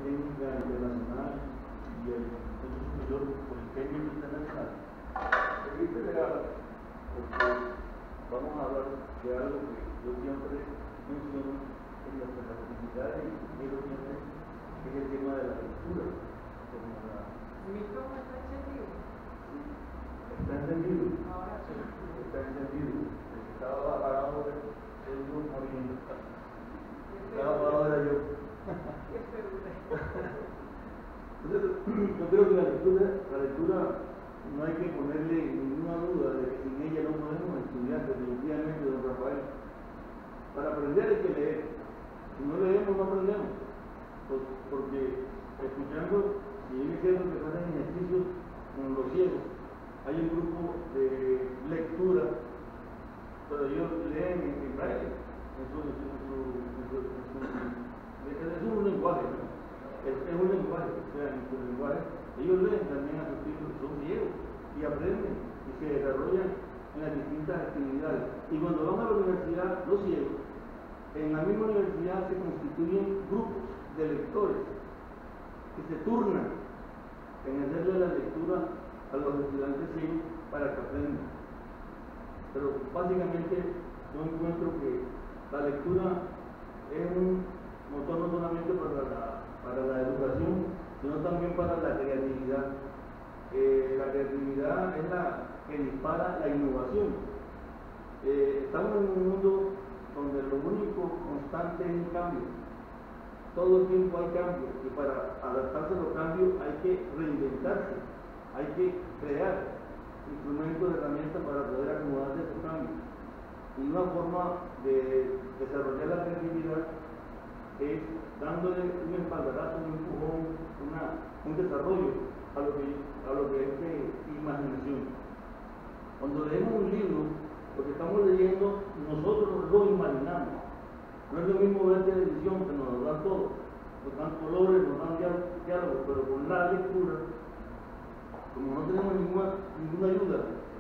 Técnica Internacional y el Centro Superior Politécnico Internacional. Este regalo, porque vamos a hablar de algo que yo siempre menciono en nuestras actividades y quiero siempre, que es el tema de la lectura. ¿Mi micrófono está encendido? Está encendido. Ahora sí. Está encendido. El que estaba apagado es un movimiento. Estaba apagado era yo. Qué figura. Entonces, yo creo que la lectura no hay que ponerle ninguna duda de que sin ella no podemos estudiar definitivamente, don Rafael. Para aprender hay que leer. Si no leemos, no aprendemos. Porque escuchando, si viene siendo que hacen ejercicios con los ciegos, hay un grupo de lectura, pero ellos leen en braille, es un lenguaje, ¿no? Es un lenguaje, o sea, en su lenguaje, ellos leen también a sus hijos, son ciegos, y aprenden, y se desarrollan en las distintas actividades. Y cuando van a la universidad, los ciegos, en la misma universidad se constituyen grupos de lectores, que se turnan en hacerle la lectura a los estudiantes ciegos para que aprendan. Pero básicamente yo encuentro que la lectura es un motor no solamente para la educación, sino también para la creatividad. La creatividad es la que dispara la innovación. Estamos en un mundo donde lo único constante es el cambio. Todo el tiempo hay cambios y para adaptarse a los cambios hay que reinventarse, hay que crear instrumentos, herramientas para poder acomodarse a esos cambios. Y una forma de desarrollar la creatividad es dándole un espaldarazo, un empujón, un desarrollo a lo que es de imaginación. Cuando leemos un libro, lo que estamos leyendo, nosotros lo imaginamos. No es lo mismo ver televisión, que nos lo dan todo, nos dan colores, nos dan diálogos, pero con la lectura, como no tenemos ninguna ayuda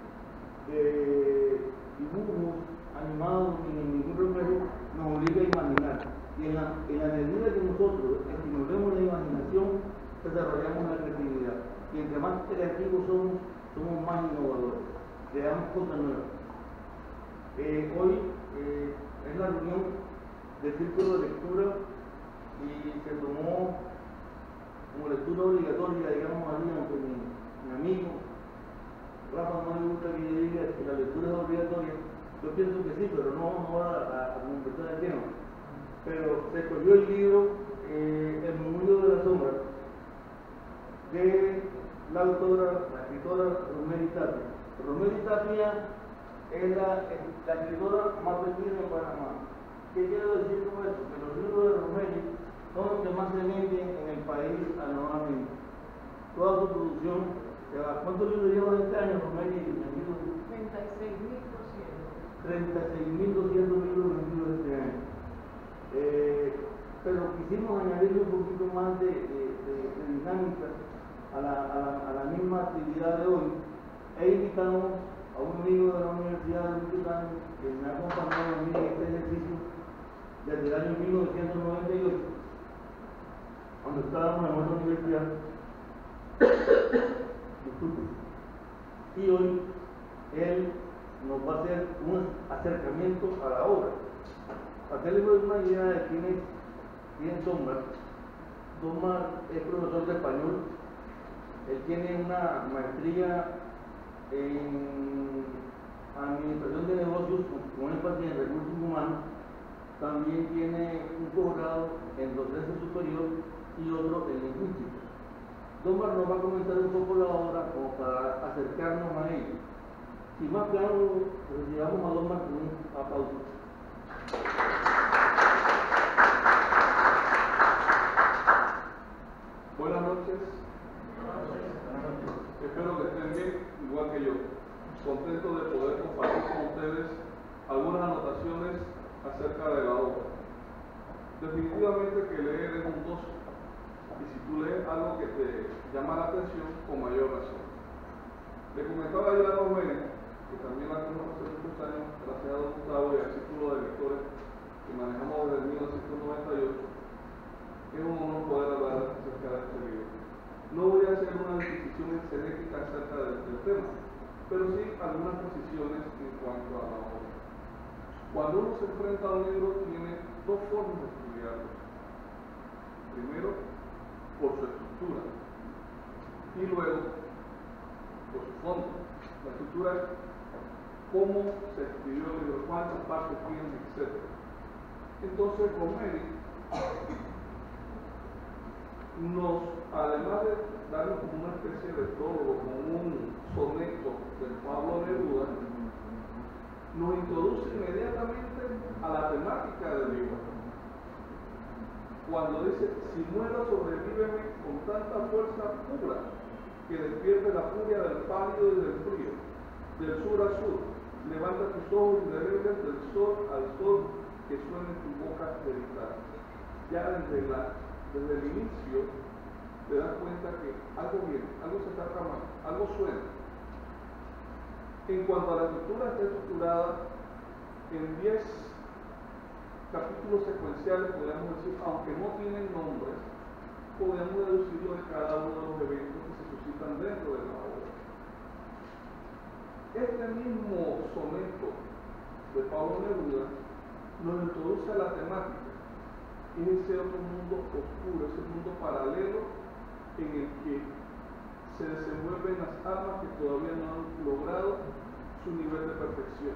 de dibujos animados ni ningún reflejo, nos obliga a imaginar. Y en la medida que nosotros estimulemos la imaginación, desarrollamos la creatividad. Y entre más creativos somos más innovadores, creamos cosas nuevas. Hoy es la reunión del círculo de lectura y se tomó como lectura obligatoria, digamos así, aunque mi amigo Rafa no le gusta que yo diga que la lectura es obligatoria. Yo pienso que sí, pero no vamos a conversar el tema. Pero se escogió el libro El murmullo de la sombra de la escritora Rosemary Tapia. Rosemary Tapia es la escritora más vendida en Panamá. ¿Qué quiero decir con eso? Que los libros de Rosemary son los que más se venden en el país anualmente. Toda su producción, ¿cuántos libros lleva este año, Rosemary? 36.200 libros vendidos este año. Pero quisimos añadirle un poquito más de dinámica a la misma actividad de hoy e invitamos a un amigo de la Universidad de Yucatán que me ha acompañado a mí en este ejercicio desde el año 1998, cuando estábamos en otra universidad. Y hoy él nos va a hacer un acercamiento a la obra. Para hacerles una idea de quién es Domar. Domar es profesor de español. Él tiene una maestría en administración de negocios con énfasis en recursos humanos. También tiene un posgrado en docencia superior y otro en lingüística. Domar nos va a comentar un poco la obra como para acercarnos a ella. Sin más claro, recibamos a Domar con un aplauso. Buenas noches. Espero que estén bien, igual que yo. Contento de poder compartir con ustedes algunas anotaciones acerca de la obra. Definitivamente que leer es un gozo. Y si tú lees algo que te llama la atención, con mayor razón. Le comentaba yo a Rosemary, que también la conozco hace muchos años, gracias a don Gustavo y al círculo de lectores que manejamos desde 1998, que es un honor poder hablar pero sí algunas precisiones en cuanto a la obra. Cuando uno se enfrenta a un libro, tiene dos formas de estudiarlo. Primero, por su estructura, y luego, por su fondo. La estructura es cómo se escribió el libro, cuántas partes tiene, etc. Entonces, Roméry además de darnos como una especie de prólogo, como un soneto del Pablo Neruda, nos introduce inmediatamente a la temática del libro. Cuando dice, si muero, sobrevíveme con tanta fuerza pura que despierte la furia del pálido y del frío, del sur al sur, levanta tus ojos indelebles del sol al sol, que suena en tu boca de guitarra. Ya desde el inicio te das cuenta que algo viene, algo se está tramando, algo suena. En cuanto a la estructura, está estructurada en 10 capítulos secuenciales, podríamos decir, aunque no tienen nombres, podemos deducirlo de cada uno de los eventos que se suscitan dentro de la obra. Este mismo soneto de Pablo Neruda nos introduce a la temática, es ese otro mundo oscuro, ese mundo paralelo en el que se desenvuelven las almas que todavía no han logrado su nivel de perfección.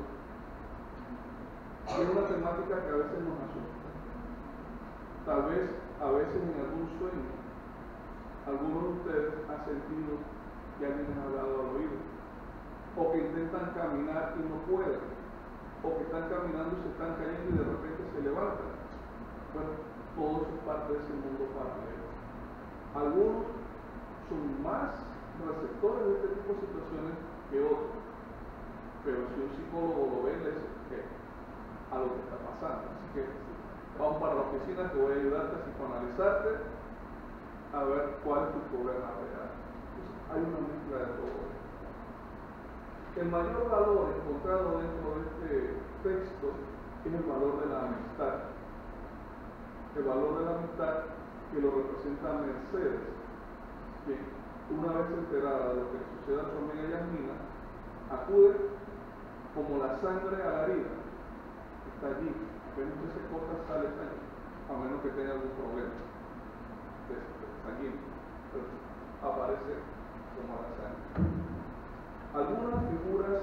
Es una temática que a veces nos asusta. Tal vez, a veces en algún sueño, algunos de ustedes han sentido que alguien les ha hablado al oído, o que intentan caminar y no pueden, o que están caminando y se están cayendo y de repente se levantan. Bueno, todo eso es parte de ese mundo paralelo. Algunos son más receptores de este tipo de situaciones que otros, pero si un psicólogo lo ve, le dice que a lo que está pasando. Así que vamos para la oficina, que voy a ayudarte a psicoanalizarte, a ver cuál es tu problema real. Entonces, hay una mezcla de todo esto. El mayor valor encontrado dentro de este texto es el valor de la amistad. El valor de la amistad que lo representa Mercedes, que una vez enterada de lo que sucede a su amiga Yasmina, acude como la sangre a la herida. Está allí, apenas que se corta, sale allí, a menos que tenga algún problema. Sanguíneo, pero aparece como la sangre. Algunas figuras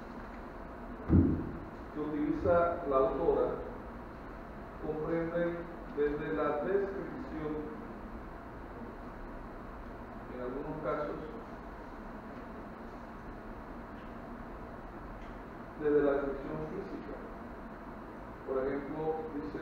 que utiliza la autora comprenden desde la descripción, en algunos casos, desde la descripción física. Por ejemplo, dice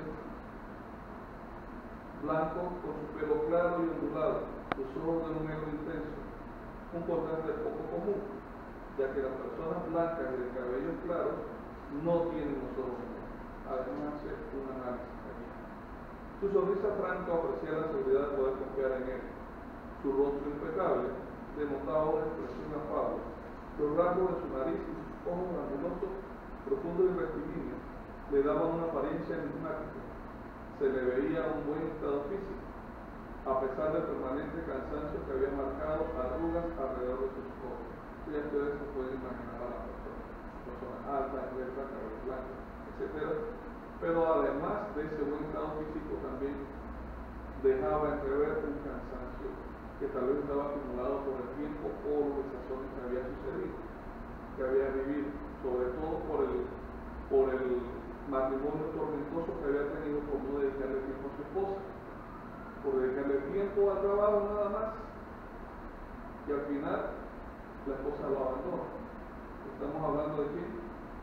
blanco con su pelo claro y ondulado, los ojos de un negro intenso, un contraste poco común, ya que las personas blancas y de cabello claro no tienen los ojos negros. Además, hace un análisis aquí. Su sonrisa franca ofrecía la seguridad de poder confiar en él. Su rostro impecable denotaba una expresión afable. Los rasgos de su nariz y sus ojos granulosos, profundos y rectilíneos, le daban una apariencia enigmática. Se le veía un buen estado físico, a pesar del permanente cansancio que había marcado arrugas alrededor de sus ojos. Ya ustedes se pueden imaginar a la persona alta, esbelta, cabello blanco, etc. Pero además de ese buen estado físico, también dejaba entrever un cansancio que tal vez estaba acumulado por el tiempo o los desazones que había sucedido, que había vivido, sobre todo por el matrimonio tormentoso que había tenido por no dedicarle tiempo a su esposa, por dedicarle tiempo al trabajo nada más, y al final la esposa lo abandona. Estamos hablando de quién?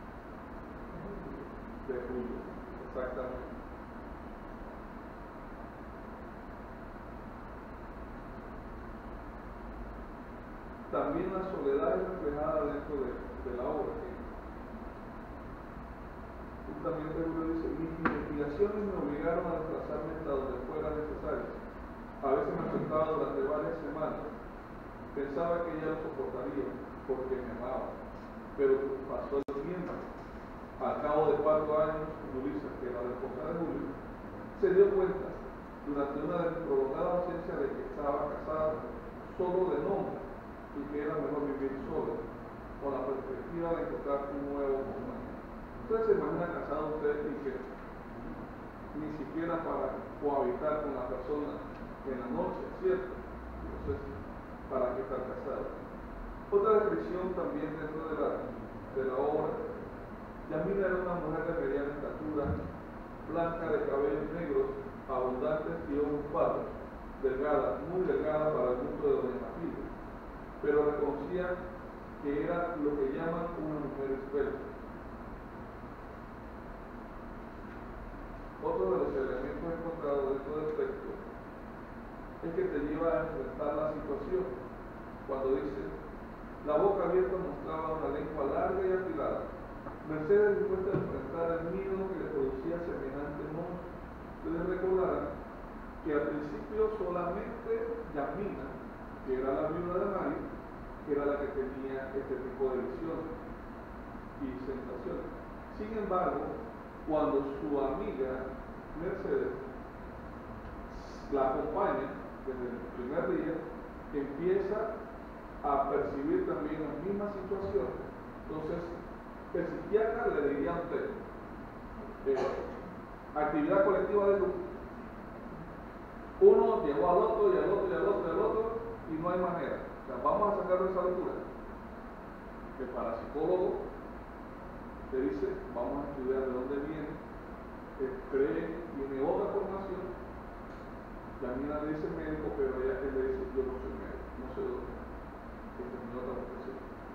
De Julio, exactamente. También la soledad es reflejada dentro de la obra. Justamente Julio dice, mis investigaciones me obligaron a desplazarme hasta donde fuera necesario. A veces me sentaba durante varias semanas. Pensaba que ella lo soportaría porque me amaba, pero pasó el tiempo. Al cabo de 4 años, Luisa, que era la esposa de Julio, se dio cuenta durante una prolongada ausencia de que estaba casada solo de nombre y que era mejor vivir solo, con la perspectiva de encontrar un nuevo compañero. Ustedes se imaginan casado ustedes y que ni siquiera para cohabitar con la persona en la noche, ¿cierto? Entonces, ¿para qué estar casado? Otra descripción también dentro de la obra. Yamina era una mujer de mediana estatura, blanca, de cabellos negros, abundantes y ojos pardos, delgada, muy delgada para el gusto de doña Matilde, pero reconocía que era lo que llaman una mujer esbelta. Otro de los elementos encontrados dentro del texto es que te lleva a enfrentar la situación cuando dice: la boca abierta mostraba una lengua larga y afilada. Mercedes, dispuesta a enfrentar el miedo que le producía semejante monstruo. Ustedes recordarán que al principio solamente Yamina, que era la viuda de Mario, que era la que tenía este tipo de visiones y sensaciones. Sin embargo, cuando su amiga Mercedes la acompaña desde el primer día, empieza a percibir también las mismas situaciones. Entonces, el psiquiatra le diría a usted: actividad colectiva de grupo. Uno llegó al otro y al otro y al otro y al otro y no hay manera. O sea, vamos a sacar de esa locura. El parapsicólogo te dice: vamos a estudiar de dónde viene, tiene otra formación. La mina le dice médico, pero ella le dice: yo no soy médico, no soy doctor. Esta es mi otra profesión.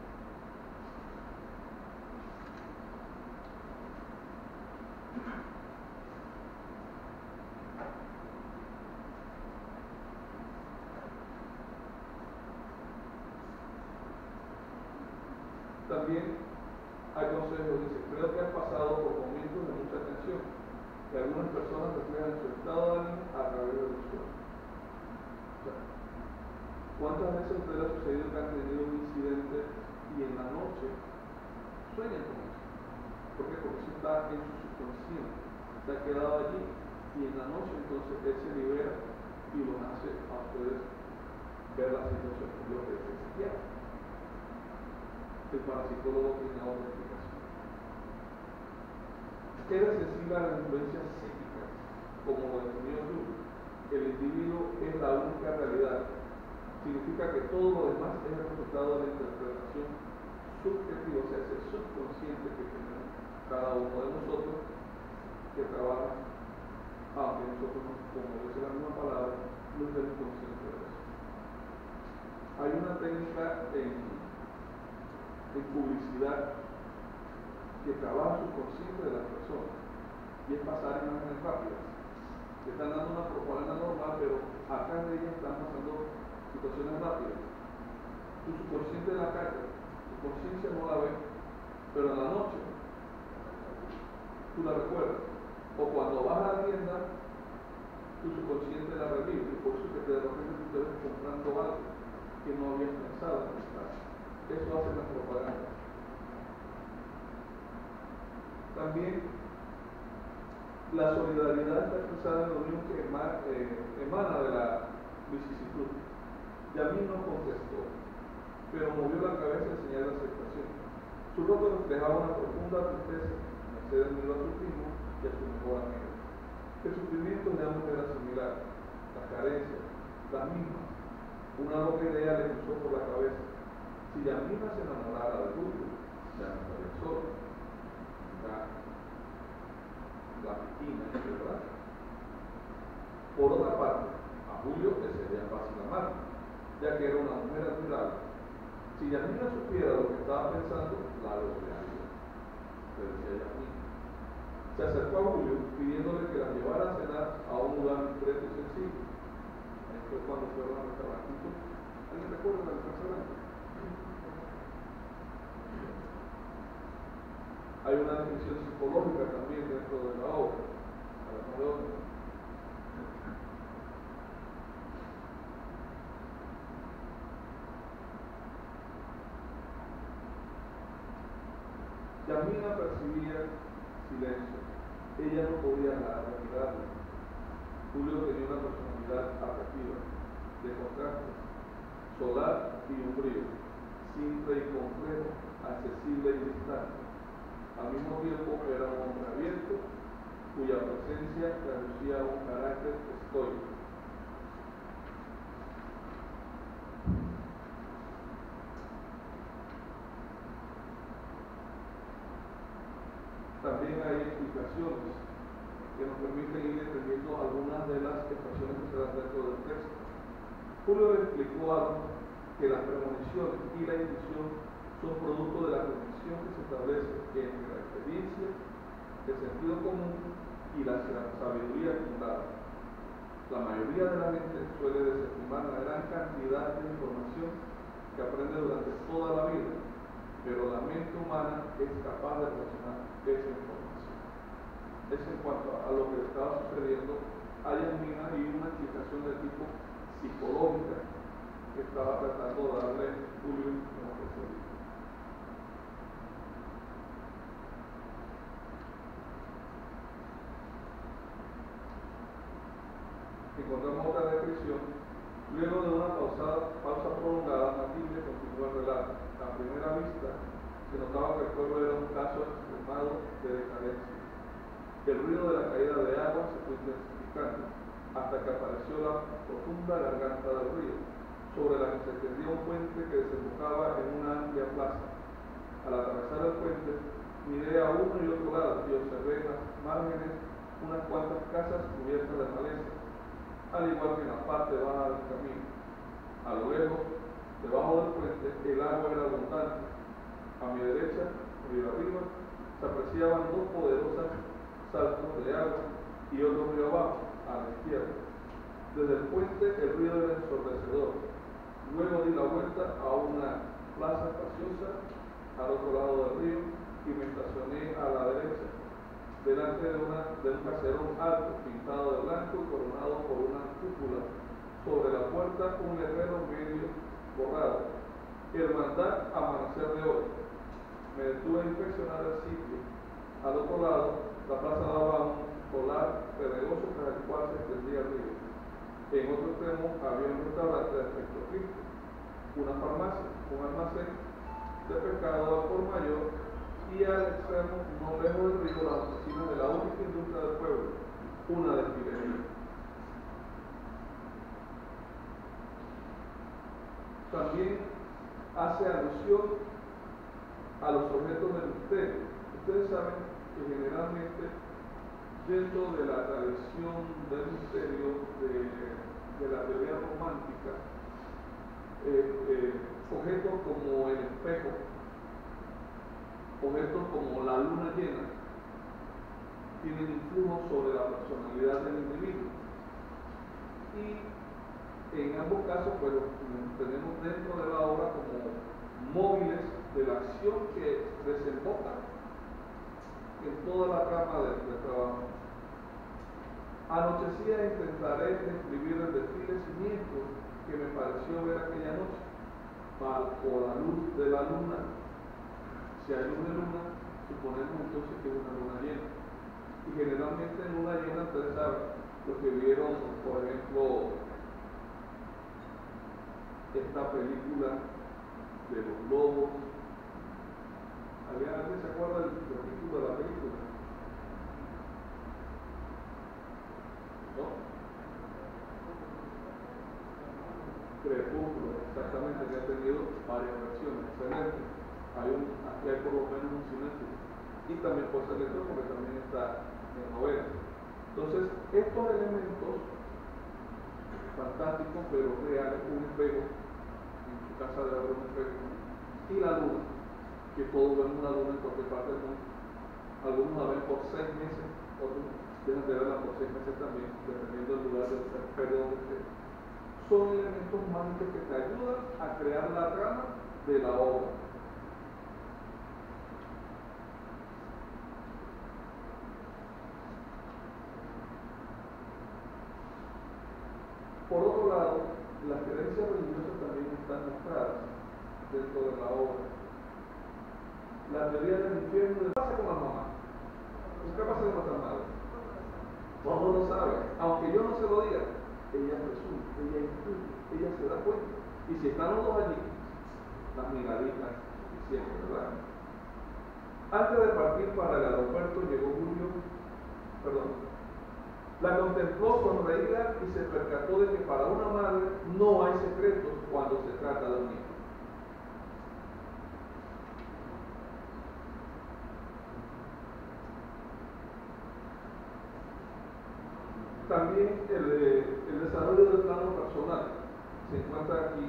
También hay consejos, dice: creo que has pasado por momentos de mucha tensión, que algunas personas reflejan su estado de ánimo a través de los sueños. O sea, ¿cuántas veces a usted le ha sucedido que han tenido un incidente y en la noche sueñan con eso? ¿Por qué? Porque eso está en su subconsciente, se ha quedado allí y en la noche entonces él se libera y los hace a ustedes ver la situación, lo que se quiera. El parapsicólogo tiene otra explicación. Eres sensible a las influencias psíquicas, como lo definió Jung. El individuo es la única realidad. Significa que todo lo demás es el resultado de la interpretación subjetiva, o sea, ese subconsciente que tenemos cada uno de nosotros que trabaja, aunque nosotros, como dice la misma palabra, no estemos conscientes de eso. Hay una técnica en publicidad que trabaja el subconsciente de las personas y es pasar imágenes rápidas. Le están dando una propaganda normal, pero acá de ellas están pasando situaciones rápidas. Tu subconsciente la calle, tu conciencia no la ve, pero en la noche tú la recuerdas. O cuando vas a la tienda, tu subconsciente la revive, y por eso que de repente tú te ves comprando algo que no habías pensado en comprar. Eso hace la propaganda. También la solidaridad está expresada en la unión que emana de la vicisitud. Yamín no contestó, pero movió la cabeza en señal de aceptación. Su rostro reflejaba una profunda tristeza. Mercedes miró a su primo y a su mejor amigo. El sufrimiento de ambos era similar, las carencias, las mismas. Una loca idea le cruzó por la cabeza: si Yamina se enamorara de Julio, ya no estaría sola. La piscina, ¿verdad? Por otra parte, a Julio le sería fácil amar, ya que era una mujer admirable. Si Yamina supiera lo que estaba pensando, la odiaría, le decía Yamina. Se acercó a Julio pidiéndole que la llevara a cenar a un lugar discreto y sencillo. Ahí fue cuando fueron al restaurante. ¿Alguien recuerda el restaurante? Hay una definición psicológica también dentro de la obra. Yamina percibía silencio. Ella no podía dejar de mirarlo. Julio tenía una personalidad atractiva, de contraste, solar y umbrío, simple y complejo, accesible distante. Al mismo tiempo era un hombre abierto, cuya presencia traducía un carácter estoico. También hay explicaciones que nos permiten ir entendiendo algunas de las expresiones que se dan dentro del texto. Julio explicó algo, que las premoniciones y la intuición son producto de la conexión que se establece entre la experiencia, el sentido común y la sabiduría acumulada. La mayoría de la gente suele desestimar la gran cantidad de información que aprende durante toda la vida, pero la mente humana es capaz de relacionar esa información. Es en cuanto a lo que estaba sucediendo, hay una explicación de tipo psicológica que estaba tratando de darle Julio como especialista. Encontramos otra descripción. Luego de una pausa prolongada, Matilde continuó el relato. A primera vista, se notaba que el pueblo era un caso extremado de decadencia. El ruido de la caída de agua se fue intensificando, hasta que apareció la profunda garganta del río, sobre la que se extendía un puente que desembocaba en una amplia plaza. Al atravesar el puente, miré a uno y otro lado y observé en las márgenes unas cuantas casas cubiertas de maleza, al igual que en la parte baja del camino. A lo lejos, debajo del puente, el agua era abundante. A mi derecha, río arriba, se apreciaban dos poderosas saltos de agua y otro río abajo, a la izquierda. Desde el puente el río era ensordecedor. Luego di la vuelta a una plaza espaciosa al otro lado del río y me estacioné a la derecha, delante de un caserón alto, pintado de blanco y coronado por una cúpula. Sobre la puerta un letrero medio borrado: Hermandad Amanecer de Hoy. Me detuve a inspeccionar el sitio. Al otro lado, la plaza daba a un solar pedregoso tras el cual se extendía el río. En otro extremo había un restaurante de aspecto rico, una farmacia, un almacén de pescado al por mayor, y al extremo, no lejos del río, las oficinas de la única industria del pueblo, una destilería. También hace alusión a los objetos del misterio. Ustedes saben que generalmente dentro de la tradición del misterio de la teoría romántica, objetos como el espejo, objetos como la luna llena, tienen influjo sobre la personalidad del individuo. Y en ambos casos, pues los tenemos dentro de la obra como móviles de la acción que desemboca en toda la trama del trabajo. Anochecía e intentaré describir el desfile siniestro que me pareció ver aquella noche, bajo la luz de la luna. Si hay luz de luna, suponemos entonces que es una luna llena. Y generalmente en luna llena, ustedes saben, los que vieron, por ejemplo, esta película de los lobos. ¿Alguien se acuerda del título de la película? ¿No? Crepúsculo, exactamente, que ha tenido varias versiones, excelente. Aquí hay por lo menos un silencio. Y también puede ser lector porque también está en novela. Entonces, estos elementos fantásticos pero reales, un espejo, en su casa debe haber un espejo, y la luna, que todos vemos una luna en cualquier parte del mundo. Algunos la ven por 6 meses, otros dejan de verla por 6 meses también, dependiendo del lugar del periodo que esté. Son elementos mágicos que te ayudan a crear la trama de la obra. Por otro lado, las creencias religiosas también están mostradas dentro de la obra. La teoría del infierno, ¿qué pasa con la mamá? ¿Qué pasa con nuestra madre? Todos lo saben, aunque yo no se lo diga, ella presume, ella intuye, ella se da cuenta. Y si están los dos allí, las miraditas suficientes, ¿verdad? Antes de partir para el aeropuerto llegó la contempló sonreída y se percató de que para una madre no hay secretos cuando se trata de un hijo. También el desarrollo del plano personal se encuentra aquí.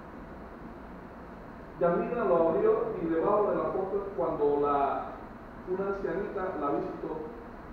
Yamina lo abrió y debajo de la foto cuando una ancianita la visitó.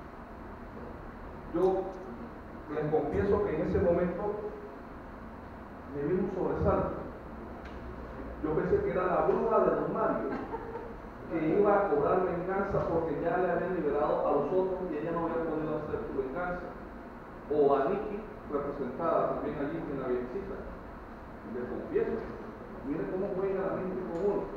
Yo les confieso que en ese momento me vino un sobresalto. Yo pensé que era la bruja de Don Mario, que iba a cobrar venganza porque ya le habían liberado a los otros y ella no había podido hacer su venganza. O a Nikki, representada también allí en la viejecita. Les confieso, miren cómo juega la mente con uno.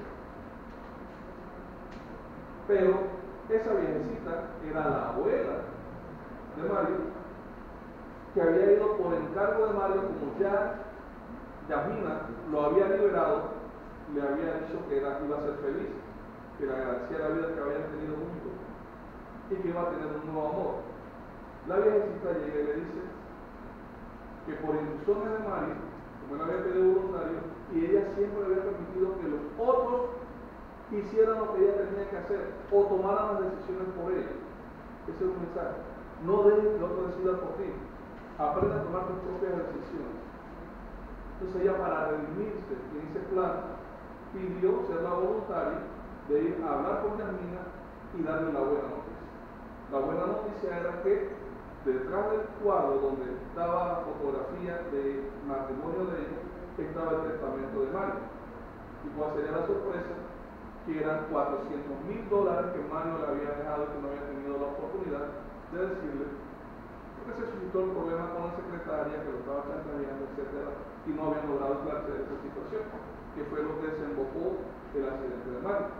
Pero esa viejecita era la abuela de Mario, que había ido por encargo de Mario, como ya Yamina lo había liberado, le había dicho que iba a ser feliz, que le agradecía la vida que habían tenido juntos y que iba a tener un nuevo amor. La viejecita llega y le dice que por instrucciones de Mario, como él había pedido voluntario, y ella siempre había permitido que los otros hicieran lo que ella tenía que hacer o tomaran las decisiones por ella. Ese es un mensaje. No dejes que el otro decida por ti. Aprende a tomar tus propias decisiones. Entonces ella, para redimirse en ese plan, pidió ser la voluntaria de ir a hablar con Yamina y darle la buena noticia. La buena noticia era que detrás del cuadro donde estaba la fotografía de matrimonio de ella, estaba el testamento de Mario. Y cuál sería la sorpresa, que eran $400,000 que Mario le había dejado y que no había tenido la oportunidad de decirle, porque se suscitó el problema con la secretaria que lo estaba chantajeando, etcétera, y no habían logrado esclarecer esa situación, que fue lo que desembocó el accidente de Mario.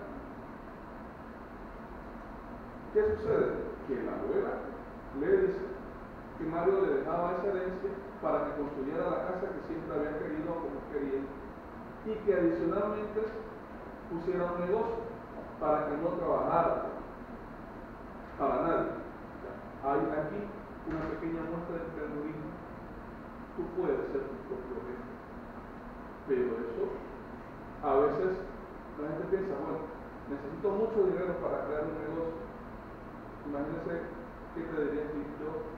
¿Qué sucede? Que la abuela le dice que Mario le dejaba esa herencia para que construyera la casa que siempre había querido o como quería, y que adicionalmente pusiera un negocio para que no trabajara para nadie. Hay aquí una pequeña muestra de emprendedurismo. Tú puedes ser tu propio jefe, pero eso a veces la gente piensa, bueno, necesito mucho dinero para crear un negocio. Imagínense qué te diría Steve Jobs,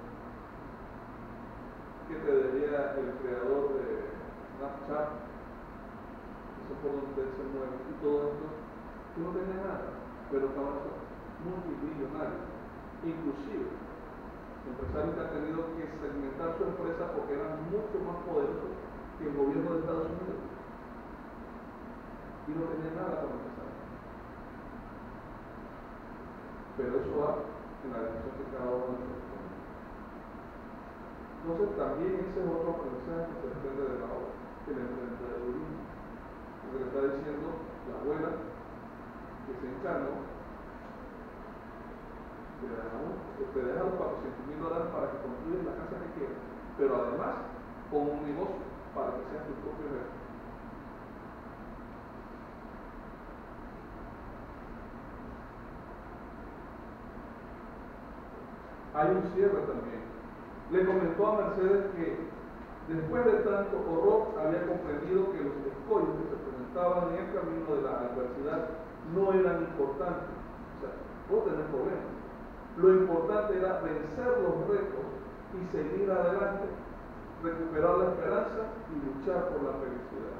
qué te diría el creador de Snapchat, eso por donde se mueve, y todo esto, tú no tenías nada, pero ahora son multimillonarios. Inclusive empresarios que han tenido que segmentar su empresa porque eran mucho más poderosos que el gobierno de Estados Unidos y no tenían nada para empezar. Pero eso va en la dirección que cada uno de nosotros toma. Entonces también ese es otro aprendizaje que se desprende de la obra, el emprendedurismo, porque le está diciendo la abuela que se encarnó, te deja los $400,000 para que construyas la casa que quieras, pero además con un negocio para que seas tu propio jefe. Hay un cierre también. Le comentó a Mercedes que después de tanto horror había comprendido que los escollos que se presentaban en el camino de la adversidad no eran importantes. O sea, no tener problemas. Lo importante era vencer los retos y seguir adelante, recuperar la esperanza y luchar por la felicidad.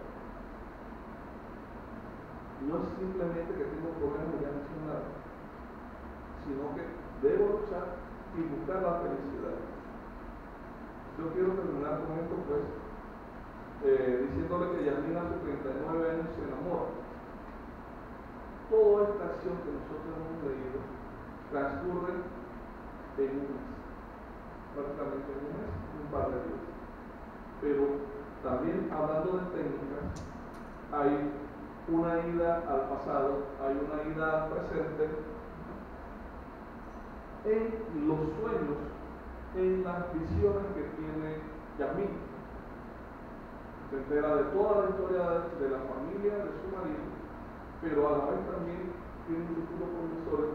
No es simplemente que tengo problemas y ya no soy nada, sino que debo luchar y buscar la felicidad. Yo quiero terminar con esto, pues, diciéndole que Yamina a sus 39 años se enamora. Toda esta acción que nosotros hemos leído transcurre en un mes, prácticamente en un mes, un par de días. Pero también hablando de técnicas, hay una ida al pasado, hay una ida al presente, en los sueños, en las visiones que tiene Yamina. Se entera de toda la historia de la familia, de su marido, pero a la vez también tiene un futuro promisorio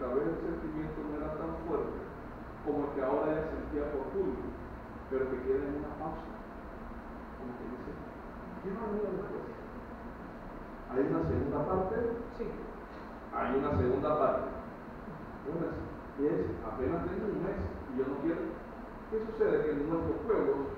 tal vez el sentimiento no era tan fuerte como el que ahora ella sentía por Julio, pero que queda en una pausa, como que dice, ¿qué va a venir después? Hay una segunda parte, Sí. hay una segunda parte. Entonces, y es, apenas tengo un mes y yo no quiero. ¿Qué sucede? Que en nuestros pueblos,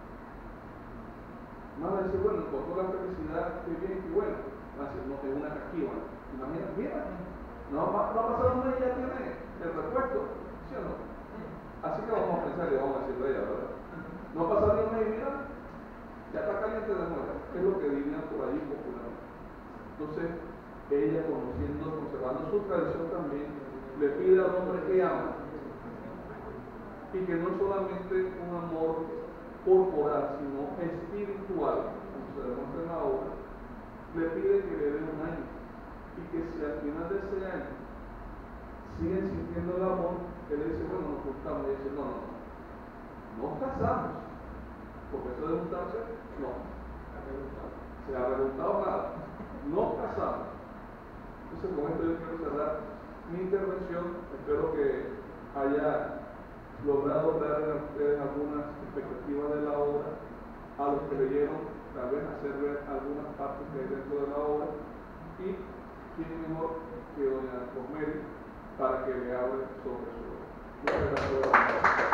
nada dice, bueno, encontró la felicidad, qué bien, qué bueno. No es una casquiva. Imagínate, mira, no ha pasado un mes y ya tiene el repuesto, ¿sí o no? Así que vamos a pensar y vamos a decirle a ella, ¿verdad? No ha pasado ni un mes y mira, ya está caliente de nuevo. Es lo que dirían por allí popularmente. Entonces, ella, conservando su tradición también, le pide al hombre que ama y que no es solamente un amor corporal, sino espiritual, como se demuestra en la obra, le pide que le dé un año y que si al final de ese año siguen sintiendo el amor, él le dice, bueno, nos juntamos, y dice, no nos casamos, porque eso de juntarse, no, se ha preguntado nada, nos casamos. Entonces con esto yo quiero cerrar mi intervención. Espero que haya logrado dar a ustedes algunas expectativas de la obra, a los que leyeron, tal vez hacer ver algunas partes que hay dentro de la obra, y quién mejor que doña Rosemary para que le hable sobre su obra. Muchas gracias.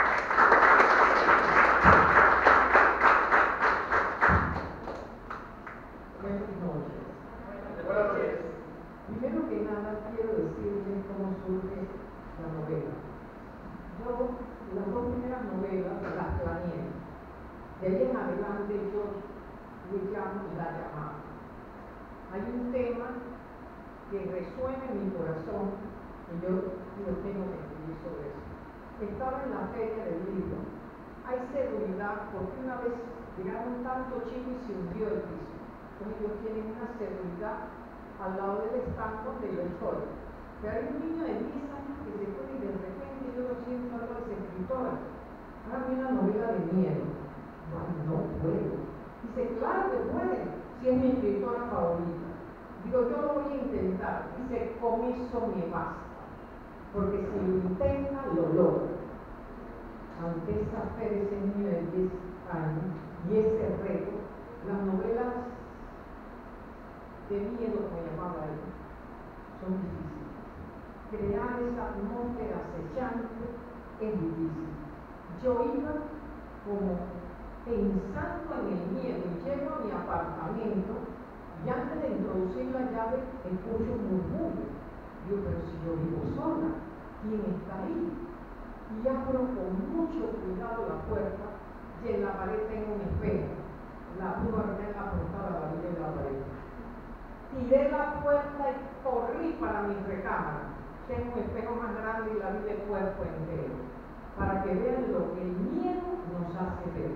Buenas noches. Primero que nada quiero decirles cómo surge la novela. Yo las dos primeras novelas las planeé. De ahí en adelante yo le llamo La Llamada. Hay un tema que resuena en mi corazón y yo lo tengo que escribir sobre eso. Estaba en la feria del libro. Hay seguridad porque una vez llegaron tanto chicos y se hundió el piso. Entonces ellos tienen una seguridad al lado del stand donde yo estoy. Pero hay un niño de 10 años que se fue y de repente yo lo siento algo de esa escritora. Hágame una novela de miedo. Ay, no puedo. Dice, claro que puede, si es mi escritora favorita. Digo, yo lo voy a intentar. Dice, con eso me basta. Porque si lo intenta, lo logra. Ante esa fe de ese niño de 10 años y ese reto, las novelas de miedo, como llamaba él, son difíciles. Crear esa atmósfera acechante es difícil. Yo iba como pensando en el miedo y llego a mi apartamento y antes de introducir la llave escucho un murmullo. Digo, pero si yo vivo sola, ¿quién está ahí? Y abro con mucho cuidado la puerta y en la pared tengo un espejo. La puerta en la portada de la vida de la pared. Tiré la puerta y corrí para mi recámara. Tengo un espejo más grande y la vi de cuerpo entero, para que vean lo que el miedo nos hace ver.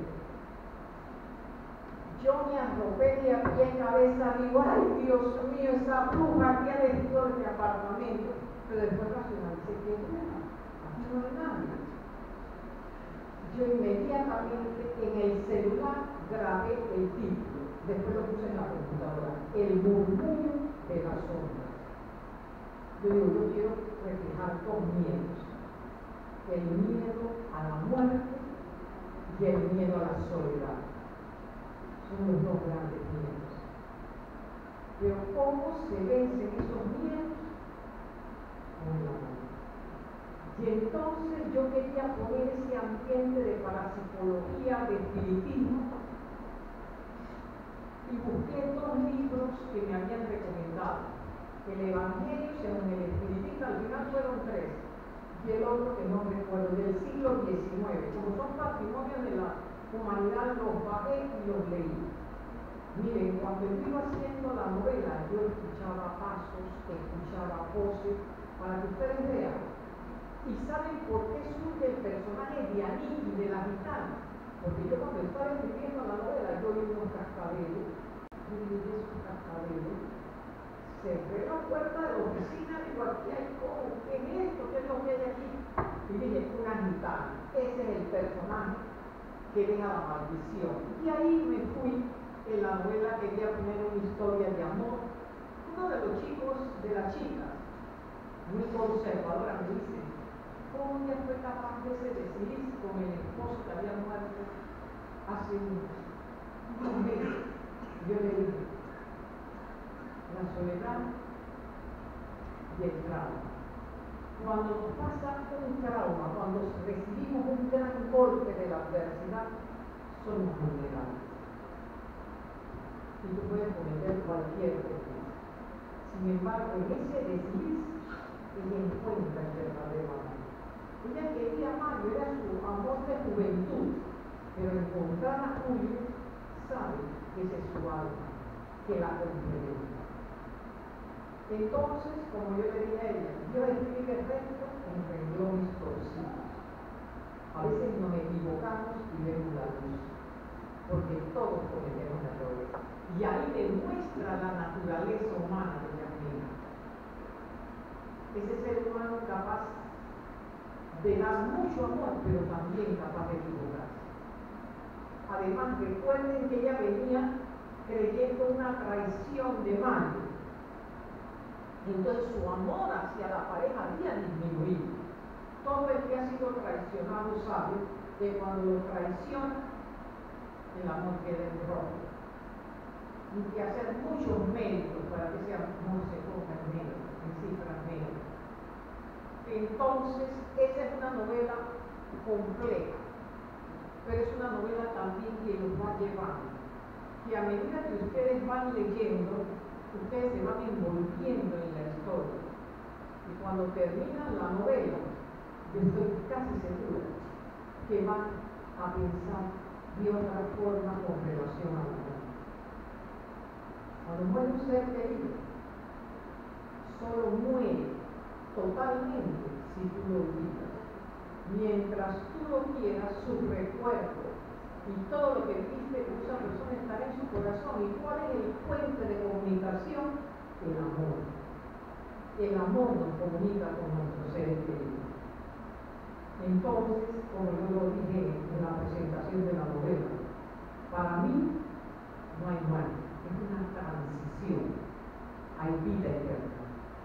Yo me arropé de a pie en cabeza, digo, ay Dios mío, esa bruja que ha dentro de mi apartamento. Pero después racionalicé que bueno, aquí no hay nadie. Yo inmediatamente en el celular grabé el título, después lo puse en la computadora, El murmullo de las sombras. Yo digo, yo quiero reflejar dos miedos, el miedo a la muerte y el miedo a la soledad. Son los dos grandes miedos. Pero ¿cómo se vencen esos miedos? Con el amor. Y entonces yo quería poner ese ambiente de parapsicología, de espiritismo, y busqué dos libros que me habían recomendado. El Evangelio según el espiritista, al final fueron 3, y el otro que no recuerdo, del siglo XIX. Como son patrimonios de la humanidad, los bajé y los leí. Miren, cuando yo iba haciendo la novela, yo escuchaba pasos, escuchaba voces, para que ustedes vean. ¿Y saben por qué surge el personaje de Aní y de la gitana? Porque yo cuando estaba escribiendo la novela, yo oí unos cascabeles, yo dije, esos cascabeles, cerré la puerta de la oficina, digo, aquí hay cómo, ¿qué es esto? ¿Qué es lo que hay aquí? Y dije, una gitana, ese es el personaje que deja la maldición. Y ahí me fui, en la novela quería poner una historia de amor. Uno de los chicos de las chicas muy conservadora, me dice, ¿cómo ella fue capaz de decidir con el esposo que había muerto hace un mes? Yo le dije, la soledad y el trauma. Cuando nos pasa un trauma, cuando recibimos un gran golpe de la adversidad, somos vulnerables. Y tú puedes cometer cualquier cosa. Sin embargo, en ese decidir, ella encuentra el verdadero amor. Ella quería a Mario, era su amor de juventud, pero encontrar a Julio sabe que ese es su alma, que la complementa. Entonces, como yo le dije a ella, Dios escribe recto en renglones torcidos. A veces nos equivocamos y vemos la luz, porque todos cometemos errores. Y ahí demuestra la naturaleza humana de Yasmina. Ese ser humano capaz de dar mucho amor, pero también capaz de equivocarse. Además, recuerden que ella venía creyendo una traición de Mario. Entonces su amor hacia la pareja había disminuido. Todo el que ha sido traicionado sabe que cuando lo traiciona, el amor queda en rojo. Y que hacer muchos méritos para que ese amor se ponga en negro, en cifras negras. Entonces, esa es una novela compleja, pero es una novela también que los va llevando. Y a medida que ustedes van leyendo, ustedes se van envolviendo en la historia. Y cuando terminan la novela, yo estoy casi segura que van a pensar de otra forma con relación a la muerte. Cuando muere un ser querido, solo muere totalmente si tú lo olvidas. Mientras tú lo quieras, su recuerdo y todo lo que viste de esa persona estará en su corazón. ¿Y cuál es el puente de comunicación? El amor. El amor nos comunica con nuestros seres queridos. Entonces, como yo lo dije en la presentación de la novela, para mí no hay muerte, es una transición, hay vida eterna.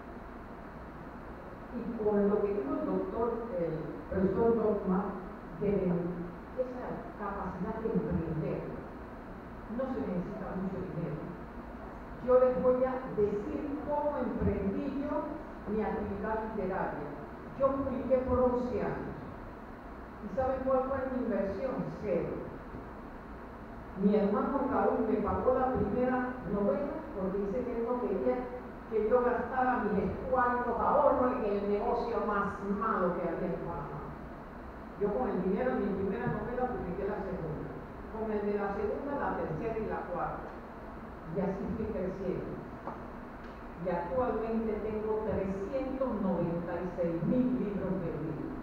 Y con lo que dijo el profesor Dogma, de esa capacidad de emprender, no se necesita mucho dinero. Yo les voy a decir cómo emprendí yo mi actividad literaria. Yo publiqué por 11 años. ¿Y saben cuál fue mi inversión? Cero. Mi hermano Raúl me pagó la primera novela porque dice que él no quería que yo gastara mis escuadros ahorros en el negocio más malo que había en Panamá. Yo con el dinero de mi primera novela publiqué la segunda, con el de la segunda, la tercera y la cuarta. Y así fui creciendo. Y actualmente tengo 396,000 libros vendidos.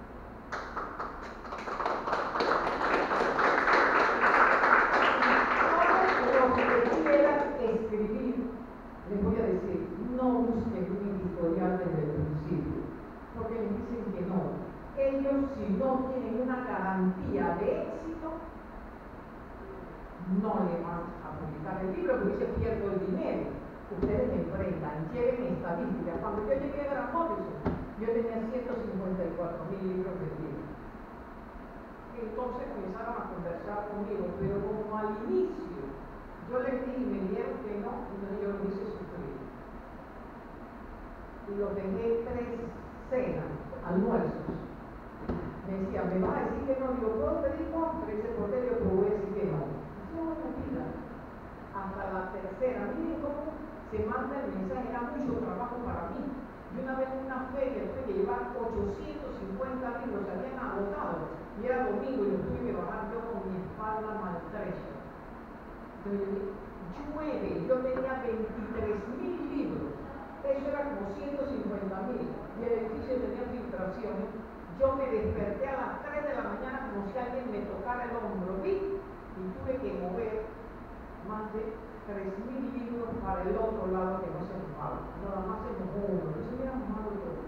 Todos los que quieran escribir, les voy a decir, no busquen un editorial desde el principio, porque les dicen que no. Ellos, si no tienen una garantía de éxito, no le van a publicar el libro, porque dice pierdo el dinero. Ustedes emprendan, lleven estadísticas. Cuando yo llegué a Grant Morrison, yo tenía 154,000 libros vendidos. Entonces comenzaron a conversar conmigo, pero como al inicio yo les dije y me dijeron que no, entonces yo los hice sufrir. Y los dejé 3 cenas, almuerzos. Me decía, ¿me vas a decir que no? Digo, ¿puedo pedir postre? Dice, ¿por qué? Yo voy a decir que no. Eso no me vida. Hasta la tercera, miren cómo se manda el mensaje, era mucho trabajo para mí. Yo una vez en una feria tuve que llevar 850 libros, se habían agotado. Y era domingo y los tuve que bajar yo con mi espalda maltrecha. Entonces, llueve, yo tenía 23,000 libros. Eso era como 150,000. Y el edificio tenía filtraciones. Yo me desperté a las 3 de la mañana como si alguien me tocara el hombro, ¿sí? Y tuve que mover más de 3,000 libros para el otro lado que no se mojaba. Nada más se mojó uno, eso hubiera mojado todo.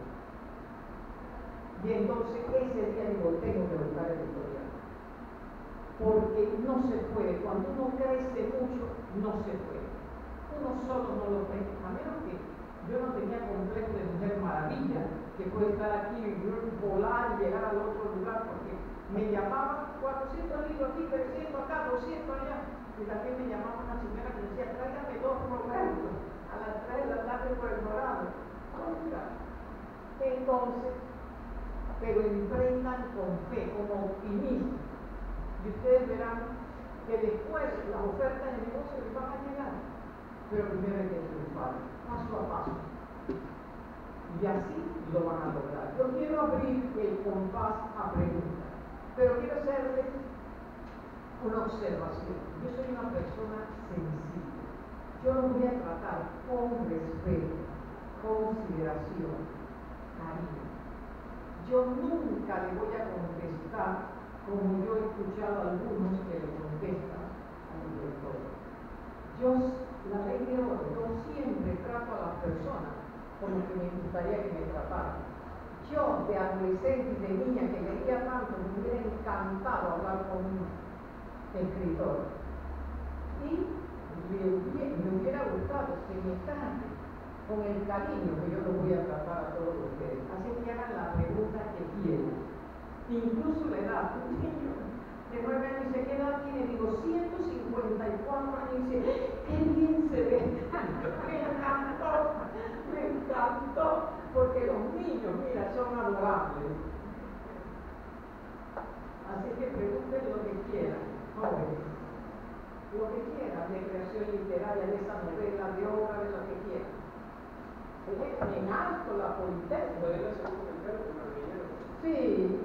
Y entonces ese día digo, tengo que buscar editorial. Porque no se puede, cuando uno crece mucho, no se puede. Uno solo no lo crece, a menos que Yo no tenía complejo de mujer maravilla, que puede estar aquí, volar y llegar al otro lugar, porque me llamaban 400 libros aquí, 300 acá, 200 allá. Y también me llamaba una señora que decía, tráigame 2 Roberto a las 3 de la tarde por el Dorado. Entonces, pero emprendan con fe, como optimismo. Y ustedes verán que después las ofertas de negocio les van a llegar. Pero primero hay que triunfar, paso a paso. Y así lo van a lograr. Yo quiero abrir el compás a preguntas, pero quiero hacerles una observación. Yo soy una persona sensible. Yo lo voy a tratar con respeto, consideración, cariño. Yo nunca le voy a contestar como yo he escuchado a algunos que le contestan al director. La ley de oro, yo siempre trato a las personas como que me gustaría que me trataran. Yo, de adolescente y de niña que leía tanto, me hubiera encantado hablar con un escritor. Y me hubiera gustado que me trate con el cariño que yo los voy a tratar a todos ustedes. Así que hagan la pregunta que quieran. Incluso la edad, un niño de 9 años dice, ¿qué edad tiene? Digo, 154 años, y dice, qué bien se ve. Me encantó, porque los niños, mira, son adorables. Así que pregunten lo que quieran, jóvenes, lo que quieran, de creación literaria, de esa novela, de obra, de lo que quieran. En alto la politez. Sí.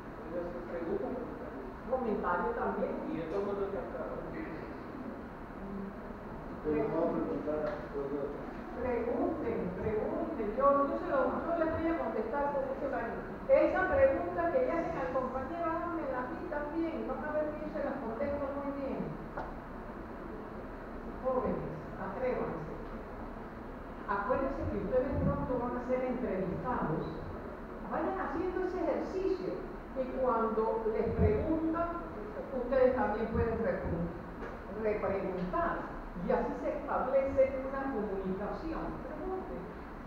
Comentario también. Y esto no te encantaba. Pregunten. Yo les voy a contestar con mucho cariño. Esa pregunta que le hacen al compañero, háganmela a mí también. Van a ver que yo se las contesto muy bien. Jóvenes, atrévanse. Acuérdense que ustedes pronto van a ser entrevistados. Vayan haciendo ese ejercicio. Y cuando les preguntan, ustedes también pueden repreguntar. Y así se establece una comunicación. Pregunten.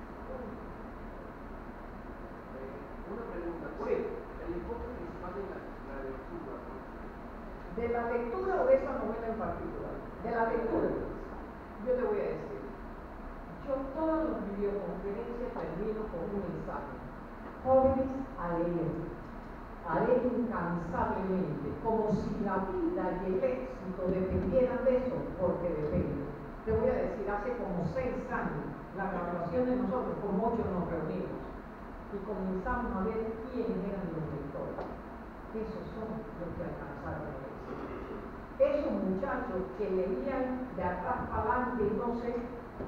Una pregunta. ¿Cuál es el enfoque principal de la lectura? ¿De la lectura o de esa novela en particular? De la lectura. Yo te voy a decir. Yo todas las videoconferencias termino con un mensaje. Jóvenes a leer incansablemente, como si la vida y el éxito dependieran de eso, porque depende. Te voy a decir, hace como 6 años, la graduación de nosotros, como 8 nos reunimos y comenzamos a ver quiénes eran los lectores. Esos son los que alcanzaron el éxito. Esos muchachos que leían de atrás para adelante, entonces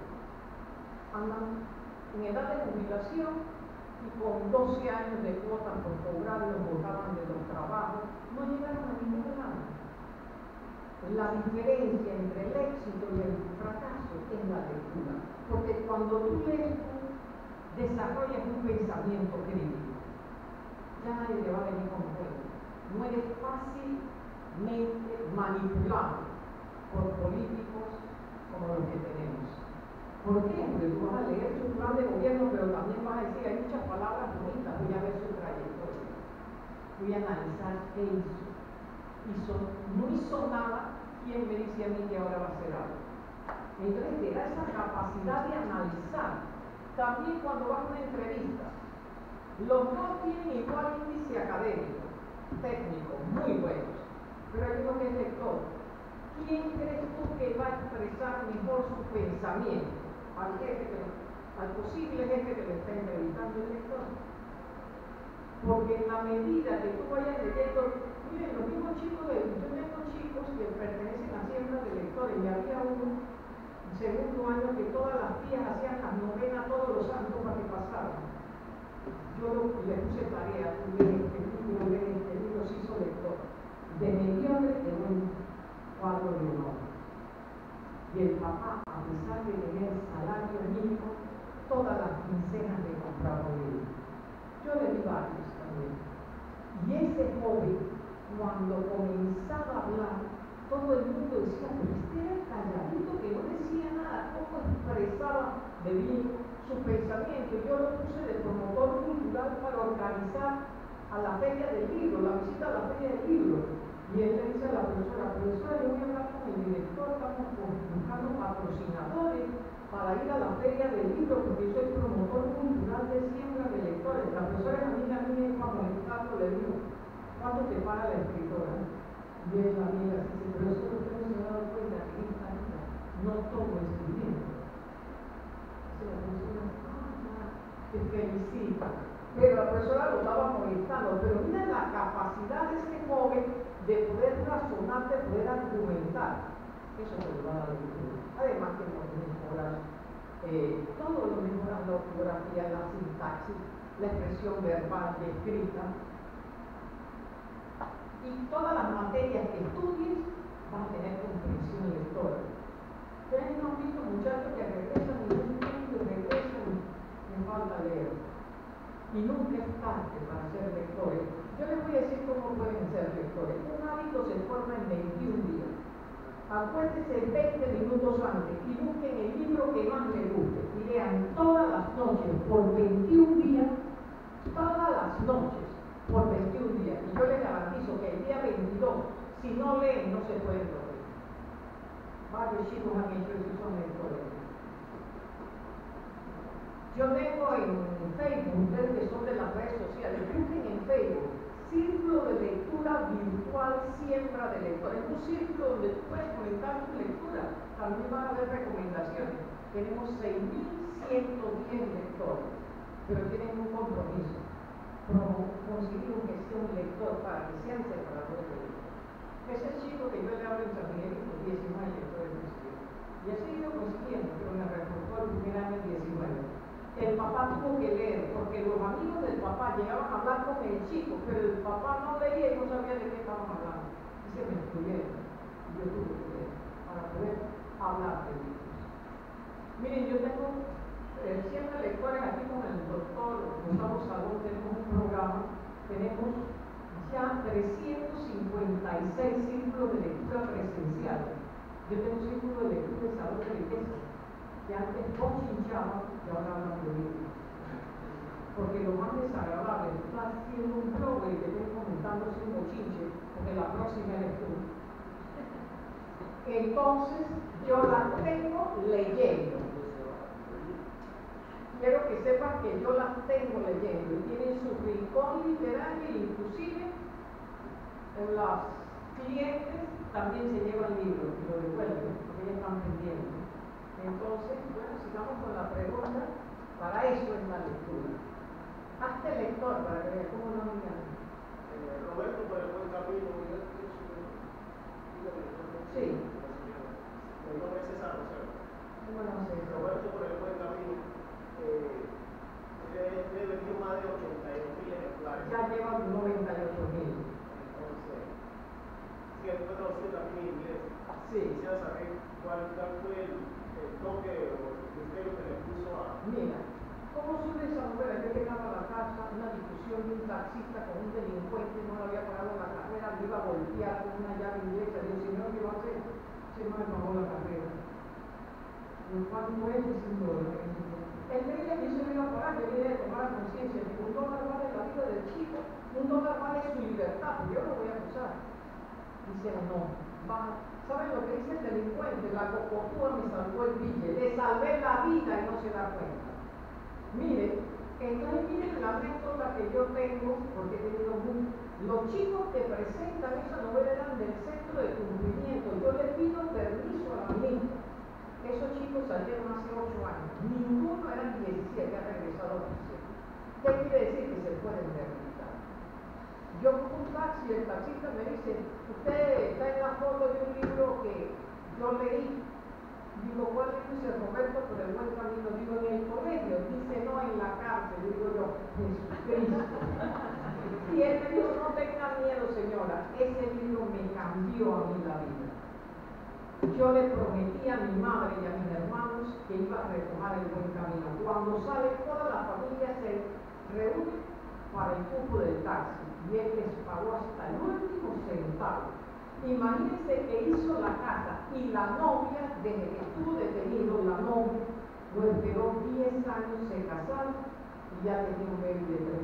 andan en edad de jubilación y con 12 años de cuotas por cobrar los botaban de los trabajos, no llegaron a ningún lado. La diferencia entre el éxito y el fracaso es la lectura, porque cuando tú lees, tú desarrollas un pensamiento crítico. Ya nadie te va a venir con juego. No eres fácilmente manipulado por políticos como los que tenemos. ¿Por qué? Porque tú vas a leer su plan de gobierno, pero también vas a decir, hay muchas palabras bonitas, voy a ver su trayectoria, voy a analizar qué hizo, no hizo nada, ¿quién me dice a mí que ahora va a hacer algo? Entonces te da esa capacidad de analizar. También cuando vas a una entrevista, los dos tienen igual índice académico, técnico, muy buenos, pero hay uno que es lector. ¿Quién crees tú que va a expresar mejor su pensamiento? Al posible jefe que le está entrevistando el lector. Porque en la medida que tú vayas leyendo, miren, los mismos chicos yo tengo chicos que pertenecen a siembras de lectores, y había un segundo año que todas las tías hacían las novenas todos los santos para que pasaran. Yo le puse tarea, tú lees este libro se hizo lector, de mediocre en un cuadro de honor. Y el papá, a pesar de tener salario mínimo, todas las quincenas le compraba un libro. Yo le di varios también. Y ese joven, cuando comenzaba a hablar, todo el mundo decía, pero este era calladito, que no decía nada, cómo expresaba de bien su organizar a la feria del libro, la visita a la feria del libro. Y él le dice a la profesora, yo voy a hablar con el director, estamos buscando patrocinadores para ir a la feria del libro, porque yo soy promotor cultural de siembra de lectores. La profesora a mí me iba molestando, le dijo, ¿cuánto te paga la escritora? Y él la mira así, pero eso usted no se ha dado cuenta que en esta vida no todo es dinero. La profesora, te felicita. Pero la profesora lo estaba molestando, pero mira la capacidad de este joven de poder razonar, de poder argumentar. Eso se lo va a dar el libro. Además que nos mejora, todo lo mejora la ortografía, la sintaxis, la expresión verbal y escrita. Y todas las materias que estudies van a tener comprensión lectora. Ustedes no han visto muchachos que regresan y no entienden, regresan, les falta leer. Y nunca es tarde para ser lectores. Yo les voy a decir cómo pueden ser lectores. Un hábito se forma en 21 días. Acuérdense 20 minutos antes y busquen el libro que más les guste y lean todas las noches por 21 días, todas las noches por 21 días. Y yo les garantizo que el día 22, si no leen, no se pueden dormir. Varios chicos han hecho eso y son lectores. Yo tengo en Facebook, ustedes que son de las redes sociales, busquen en Facebook Círculo de Lectura Virtual Siembra de Lectores. Es un círculo donde tú puedes conectar tu lectura. También van a haber recomendaciones. Tenemos 6.110 lectores, pero tienen un compromiso. Conseguimos que sea un lector para que sean separadores de lectores. Ese chico que yo le hablo en San Miguelito, 19 lectores consiguieron. Y ha seguido consiguiendo, pero me reportó el primer año 19. El papá tuvo que leer, porque los amigos del papá llegaban a hablar con el chico, pero el papá no leía y no sabía de qué estaban hablando. Y se me excluyeron. Y yo tuve que leer para poder hablar de libros. Miren, yo tengo 100 lectores aquí con el doctor Gustavo Salón, tenemos un programa, tenemos ya 356 círculos de lectura presenciales. Yo tengo un círculo de lectura de salud de riqueza, que antes bochinchaba y ahora hablan de libros. Porque lo más desagradable es estar haciendo un blog y te estén comentando sin bochinche, porque la próxima eres tú. Entonces, yo las tengo leyendo. Quiero que sepan que yo las tengo leyendo y tienen su rincón literario, inclusive los clientes también se llevan libros y lo devuelven, porque ya están pendientes. Entonces, bueno, sigamos con la pregunta. Para eso es la lectura. Hazte lector para que veas cómo no digan. Roberto, por el buen camino. Sí. Mi nombre es César Rosero. Bueno, no sé. Roberto, por el buen camino. Le vendió más de 82.000 ejemplares. Ya llevan 98.000. Entonces, sí, después traducido también en inglés. Sí. Quisiera saber cuál fue el toque o el criterio que le puso a... Mira, ¿cómo surge esa novela? Yo llegaba a la casa, una discusión de un taxista con un delincuente, no le había pagado la carrera, me iba a golpear con una llave inglesa. Digo, señor, ¿qué va a hacer? Se me pagó la carrera. ¿Cuánto es $100? El día que yo se me iba a pagar, yo venía de tomar conciencia, que $1 vale la vida del chico, $1 vale su libertad, porque yo lo voy a acusar. Dice, no, va. ¿Saben lo que dice el delincuente? La cocotúa me salvó el billete, le salvé la vida y no se da cuenta. Mire, entonces miren la anécdota que yo tengo, porque he tenido los chicos que presentan esa novela eran del centro de cumplimiento. Yo le pido permiso a la ministra. Esos chicos salieron hace 8 años. Ninguno eran 17, ha regresado a prisión. ¿Qué quiere decir? Que se pueden rehabilitar. Yo con un taxi, el taxista me dice, usted está en la foto de un libro que yo leí. Digo, ¿cuál libro? Dice Roberto por el buen camino. Digo, en el colegio. Dice, no, en la cárcel. Digo yo, Jesucristo. Y él me dijo, no tenga miedo, señora. Ese libro me cambió a mí la vida. Yo le prometí a mi madre y a mis hermanos que iba a retomar el buen camino. Cuando sale, toda la familia se reúne para el cupo del taxi y él les pagó hasta el último centavo. Imagínense que hizo la casa y la novia, desde que estuvo detenido, la novia lo esperó 10 años, se casaron y ya tenía un bebé de 3 meses.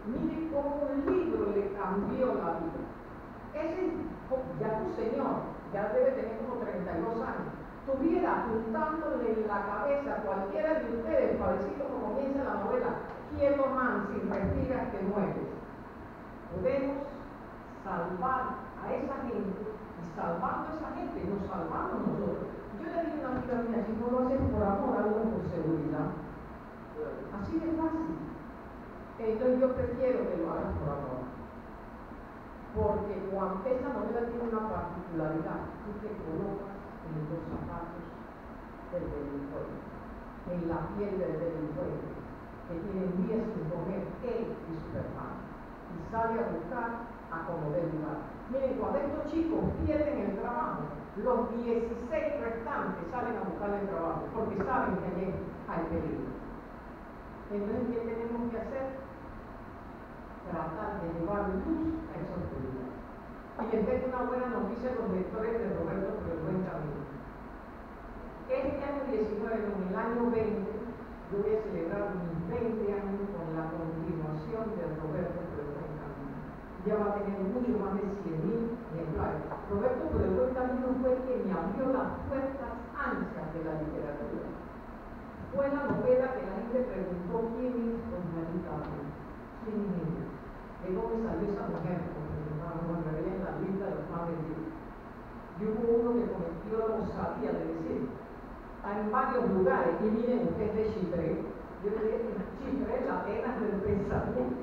Mire cómo un libro le cambió la vida. Ese, ya tu señor, ya debe tener como 32 años, tuviera apuntándole en la cabeza a cualquiera de ustedes, para decir como comienza la novela, quieto man, si respiras te mueres. Podemos salvar a esa gente, y salvando a esa gente, nos salvamos nosotros. Yo le digo a una amiga mía, si no lo haces por amor, hazlo por seguridad. Así de fácil. Entonces yo prefiero que lo hagas por amor. Porque cuando esa novela tiene una particularidad, tú te colocas en los zapatos del delincuente, en la piel del delincuente, que tiene días sin comer, él y su hermano, y sale a buscar a como dé lugar. Miren, cuando estos chicos pierden el trabajo, los 16 restantes salen a buscar el trabajo, porque saben que allí hay peligro. Entonces, ¿qué tenemos que hacer? Tratar de llevar luz a esos peligros. Y les tengo una buena noticia a los lectores de Roberto por el buen camino. Este año 19, en el año 20, yo voy a celebrar mis 20 años con la continuación de Roberto por el buen camino. Ya va a tener mucho más de 100.000 ejemplares. Roberto por el buen camino fue quien me abrió las puertas anchas de la literatura. Fue la novela que la gente preguntó quién es Marita. ¿Quién es ella? ¿De dónde salió esa mujer? Porque me veía en la lista de los más vendidos. Y hubo uno que cometió la osadía de decir, en varios lugares, y miren ustedes de Chipre. Yo le dije, Chipre es la pena del pensamiento.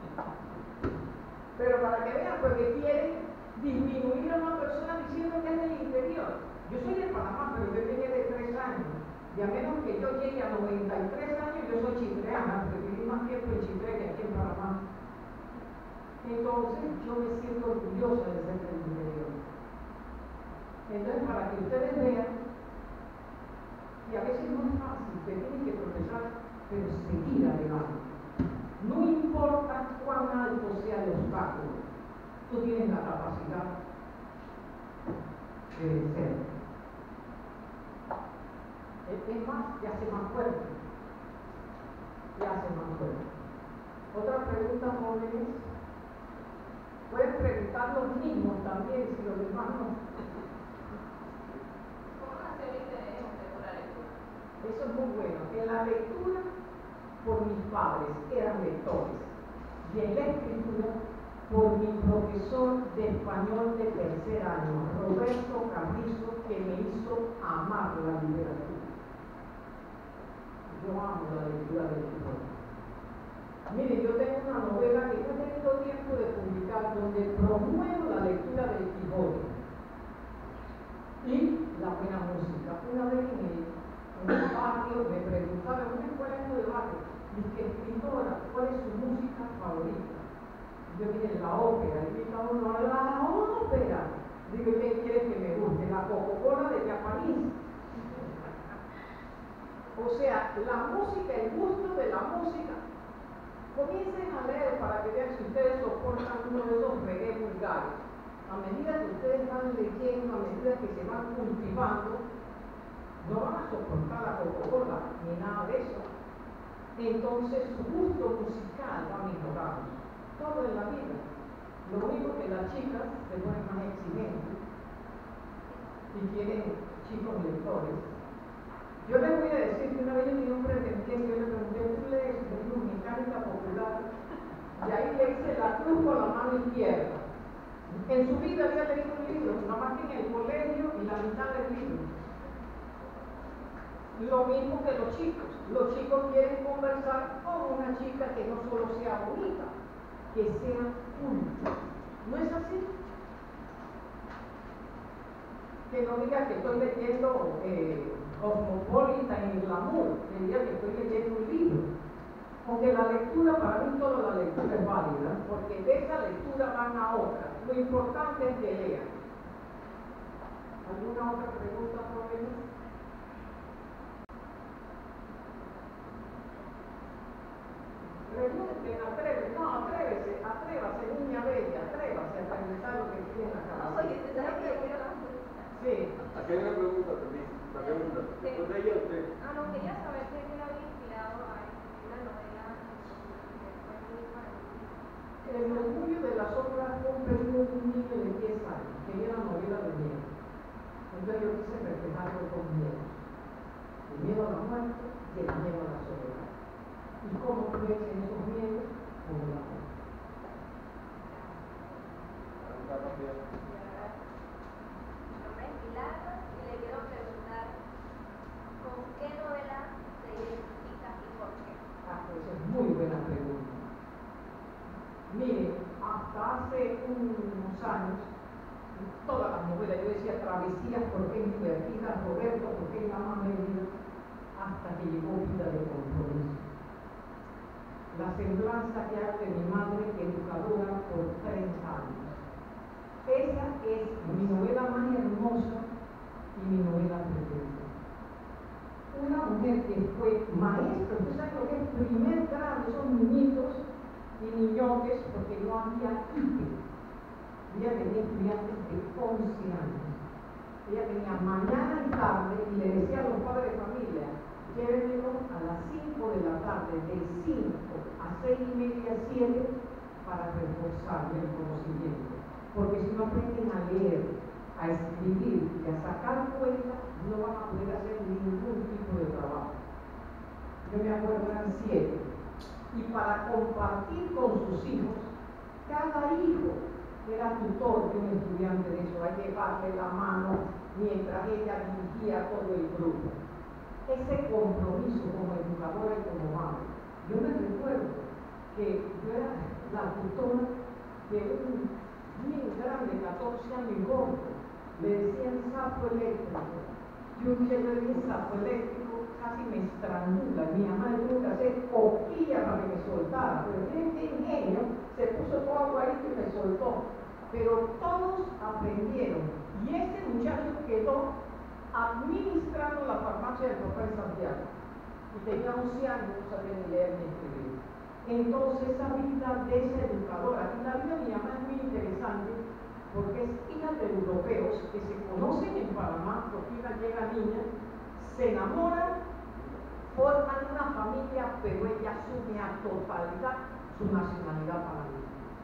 Pero para que vean, porque quieren disminuir a una persona diciendo que es del interior. Yo soy de Panamá, pero yo llegué de 3 años. Y a menos que yo llegue a 93 años, yo soy chipreana, porque viví más tiempo en Chipre que aquí en Panamá. Entonces, yo me siento orgullosa de ser del interior. Entonces, para que ustedes vean, y a veces no es fácil, te tienes que tropezar, pero seguir adelante. No importa cuán alto sea el obstáculo, tú tienes la capacidad de vencer. Es más, te hace más fuerte. Te hace más fuerte. Otra pregunta, jóvenes. Pueden preguntar los mismos también, si los demás no. ¿Cómo nació el interés por la lectura? Eso es muy bueno. En la lectura, por mis padres, eran lectores. Y en la escritura, por mi profesor de español de 3er año, Roberto Carrizo, que me hizo amar la literatura. Yo amo la lectura del Quijote. Mire, yo tengo una novela que no he tenido tiempo de publicar, donde promuevo la lectura del Quijote y la buena música. Una vez en un barrio me preguntaron, en una escuela de barrio, dije, escritora, ¿cuál es su música favorita? Yo dije, la ópera. Y me dijo, no, la ópera. Digo, ¿qué quiere que me guste? La Coca-Cola de Japanís. O sea, la música, el gusto de la música. Comiencen a leer para que vean si ustedes soportan uno de esos reggae vulgares. A medida que ustedes van leyendo, a medida que se van cultivando, no van a soportar la Coca-Cola ni nada de eso. Entonces su gusto musical va mejorando. Todo en la vida. Lo único que las chicas se ponen más exigentes y quieren chicos lectores. Yo les voy a decir que una vez yo tenía un pretendiente, yo le pregunté, ¿tú lees? Me dijo, mecánica popular. Y ahí le hice la cruz con la mano izquierda. En su vida había leído un libro, nada más que en el colegio y la mitad del libro. Lo mismo que los chicos. Los chicos quieren conversar con una chica que no solo sea bonita, que sea culta. ¿No es así? Que no diga que estoy leyendo Cosmopolitan y Glamour, que diga que estoy leyendo un libro. Aunque la lectura, para mí toda la lectura es válida, porque de esa lectura van a otra. Lo importante es que lean. ¿Alguna otra pregunta, jóvenes? Pregunten, atrévase, niña bella, atrévase a preguntar lo que tiene en la cabeza. Oye, ¿te sabes que yo quiero la Sí. Aquí hay una pregunta también. La pregunta. Después de ella usted. no, quería saber qué le había inspirado a escribir la novela que fue muy para mí. niño de 10 años, quería la novela de miedo. Entonces yo quise reflejarlo con miedo. El miedo a la muerte y el miedo a la soledad. ¿Y cómo crecen esos miedos? Con el amor. Mi nombre es Milagros y le quiero preguntar ¿con qué novela se identifica y por qué? Ah, pues es muy buena pregunta. Mire, hasta hace unos años, todas las novelas, yo decía Travesías porque es divertida, Roberto porque es la más medida, hasta que llegó Vida de Compromiso. La semblanza que hago de mi madre, educadora por 30 años. Esa es mi novela más hermosa y mi novela preferida. Una mujer que fue maestra, ¿tú sabes lo que es primer grado? Esos niñitos y niñotes, porque no había IPE. Ella tenía estudiantes de 11 años. Ella tenía mañana y tarde y le decía a los padres de familia, llévenmelo a las 5 de la tarde, de 5 a 6:30, 7, para reforzar el conocimiento. Porque si no aprenden a leer, a escribir y a sacar cuentas, no van a poder hacer ningún tipo de trabajo. Yo me acuerdo, eran 7. Y para compartir con sus hijos, cada hijo era tutor de un estudiante de eso, hay que darle la mano mientras ella dirigía todo el grupo. Ese compromiso como educadora y como madre. Yo me recuerdo que yo era la tutora de un bien grande, 14 años y gordo, le decían sapo eléctrico. Yo un día le dije sapo eléctrico, casi me estrangula. Mi mamá le tuvo que hacer coquilla para que me soltara, pero bien de ingenio, se puso todo aguadito y me soltó. Pero todos aprendieron, y ese muchacho quedó administrando la farmacia del papá en Santiago, y tenía 11 años, no sabía ni leer ni escribir. Entonces esa vida de esa educadora, y la vida de mi mamá es muy interesante, porque es hija de europeos que se conocen en Panamá, porque ella llega niña, se enamoran, forman una familia, pero ella asume a totalidad su nacionalidad panameña.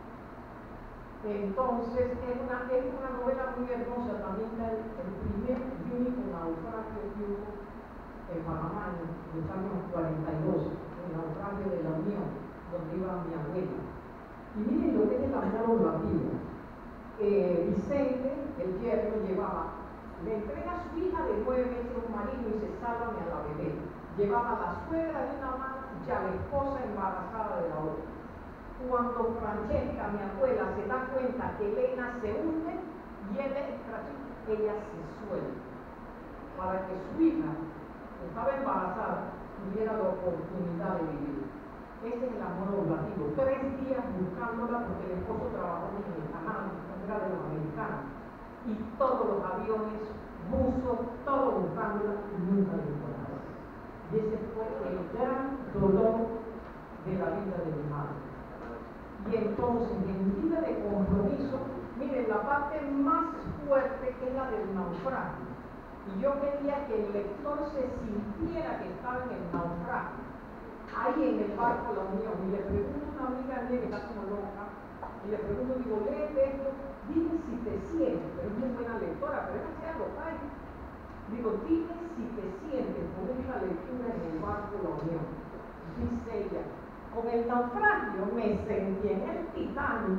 Entonces es una novela muy hermosa, también el primer y único naufragio que hubo en Panamá en los años 42, el naufragio de la Unión, donde iba mi abuela. Y miren lo que es el amor orlativo. Vicente, el yerno, le entrega a su hija de 9 meses un marido y se sálvame a la bebé. Llevaba a la suegra de una mano y a la esposa embarazada de la otra. Cuando Francesca, mi abuela, se da cuenta que Elena se hunde y ella se suelta para que su hija, que estaba embarazada, tuviera la oportunidad de vivir. Ese es el amor oblativo. 3 días buscándola porque el esposo trabajó en el canal, era de los americanos, y todos los aviones, buzos, todo buscándola y nunca la encontraron. Y ese fue el gran dolor de la vida de mi madre. Y entonces, en vida de compromiso, miren, la parte más fuerte es la del naufragio. Y yo quería que el lector se sintiera que estaba en el naufragio, ahí en el barco La Unión. Y le pregunto a una amiga mía que está como loca, y le pregunto, digo, léete esto, dime si te sientes, pero es muy buena lectora, pero es que lo hay. Digo, dime si te sientes con esta lectura en el barco La Unión. Dice ella, con el naufragio me sentí en el Titanic.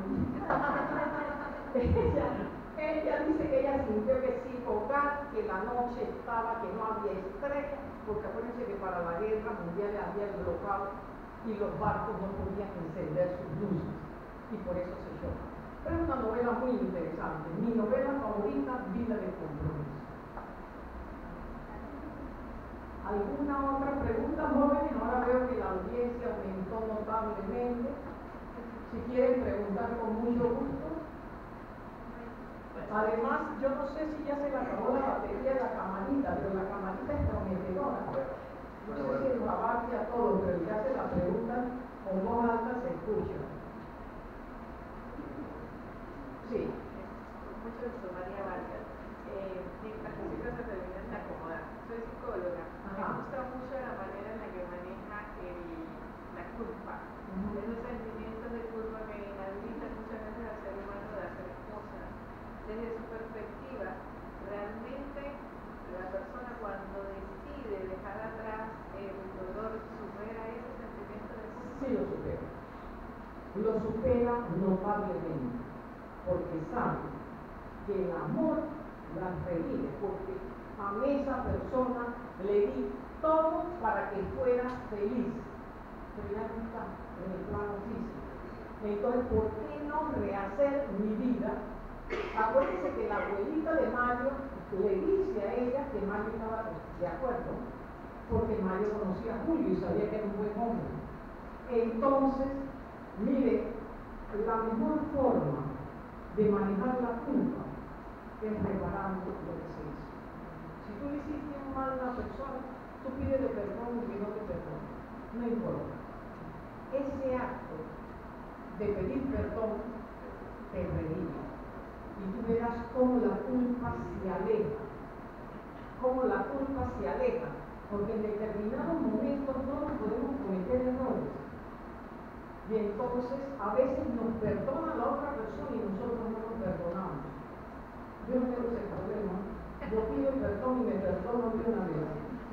ella dice que ella sintió que sí, tocar, que la noche estaba, que no había estrellas, porque acuérdense que para la guerra mundial había el bloqueo y los barcos no podían encender sus luces, y por eso se choca. Pero es una novela muy interesante. Mi novela favorita, Vida de Compromiso. ¿Alguna otra pregunta, jóvenes? Ahora veo que la audiencia aumentó notablemente. Si quieren preguntar, con mucho gusto. Además, yo no sé si ya se le acabó la batería de la camarita, pero la camarita es prometedora. No sé si lo abarque a todo, pero ya se la preguntan con voz alta, se escucha. Sí. Mucho gusto, María Vargas. Mientras que siempre se terminan de acomodar. Soy psicóloga. Me gusta mucho la manera en la que maneja la culpa. Esos sentimientos de culpa que inhabilitan muchas veces al ser humano de hacer cosas lo supera notablemente, porque sabe que el amor la revive, porque a esa persona le di todo para que fuera feliz, pero ya no está en el plano físico. Entonces, ¿por qué no rehacer mi vida? Acuérdense que la abuelita de Mario le dice a ella que Mario estaba de acuerdo, porque Mario conocía a Julio y sabía que era un buen hombre. Entonces, mire, la mejor forma de manejar la culpa es reparando lo que se hizo. Si tú le hiciste un mal a una persona, tú pídele perdón y que no te perdone, no importa. Ese acto de pedir perdón te revive. Y tú verás cómo la culpa se aleja, porque en determinados momentos todos podemos cometer errores. Y entonces a veces nos perdona la otra persona y nosotros no nos perdonamos. Yo no tengo ese problema. Yo pido perdón y me perdono de una vez.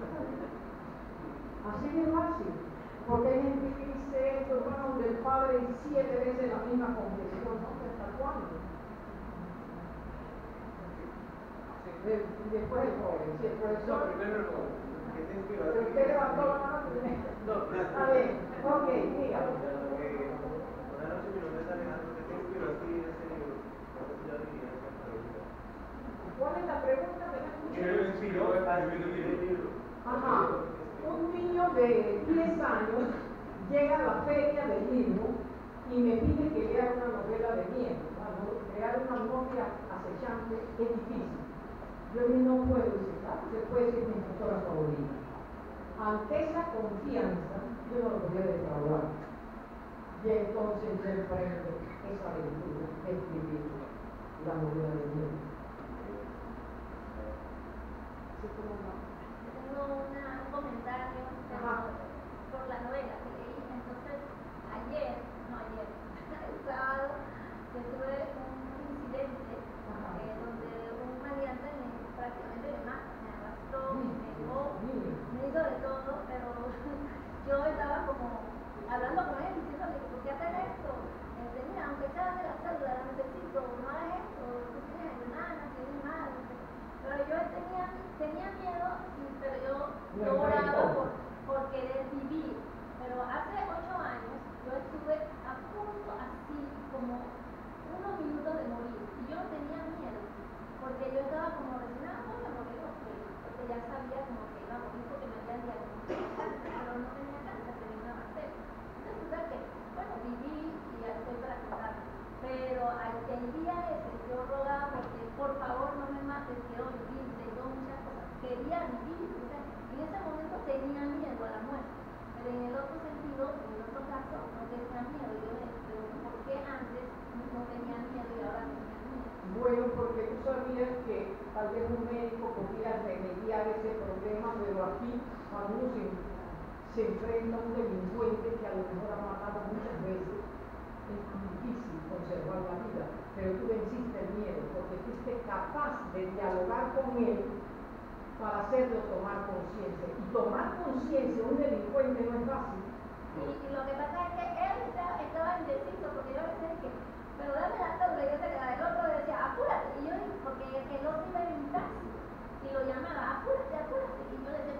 Así de fácil. Porque hay gente que dice esto, bueno, del padre 7 veces la misma confesión, ¿no? ¿Hasta cuándo? Después el joven, si el profesor. Primero el joven. Que te inspiró. Usted levantó la mano primero. A ver, ok, dígalo. Una noche mi nombre es Alejandro, ¿qué te inspiró a escribir ese libro? Yo diría esa pregunta. ¿Cuál es la pregunta? ¿Qué le inspiró a escribir el libro? Ajá. Un niño de 10 años llega a la feria del libro y me pide que lea una novela de miedo. Crear una novia acechante es difícil. Yo no puedo decir, se puede ser mi escritora favorita. Ante esa confianza, yo no lo podía defraudar. Y entonces yo emprendo esa aventura de escribir la novela de miedo. ¿Sí, cómo va? Tengo un comentario por la novela que leí. Entonces, el sábado, yo tuve un incidente donde un maleante prácticamente me arrastró, me pegó, me hizo de todo, pero yo estaba como hablando con él, diciéndole, ¿por qué hacer esto? Mira, aunque sea de la célula, la necesito, no hagas esto, tú tienes hermana, tienes madre. Pero yo tenía miedo, pero yo oraba por querer vivir. Pero hace 8 años yo estuve a punto, así como unos minutos de morir. Y yo tenía miedo, porque yo estaba como resignada, porque ya sabía como que iba a morir porque me habían diagnosticado cáncer, pero no tenía cáncer, tenía una bacteria. Entonces, que, bueno, viví y ya estoy para contar. Pero el día ese yo rogaba porque por favor no me mates, quiero vivir, tengo muchas cosas, quería vivir. O sea, en ese momento tenía miedo a la muerte, pero en el otro sentido, en el otro caso, no tenía miedo. Yo me pregunto por qué antes no tenía miedo y ahora tenía miedo. Bueno, porque tú sabías que tal vez un médico podía remediar ese problema, pero aquí cuando uno se enfrenta a un delincuente que a lo mejor ha matado muchas veces, es difícil conservar la vida, pero tú venciste el miedo porque fuiste capaz de dialogar con él para hacerlo tomar conciencia. Y tomar conciencia de un delincuente no es fácil. Y lo que pasa es que él estaba indeciso, porque yo le decía que, pero dame la cédula, y yo se quedaba, el otro le decía, apúrate, y yo, porque el otro iba en un taxi, y lo llamaba, apúrate, y yo le decía,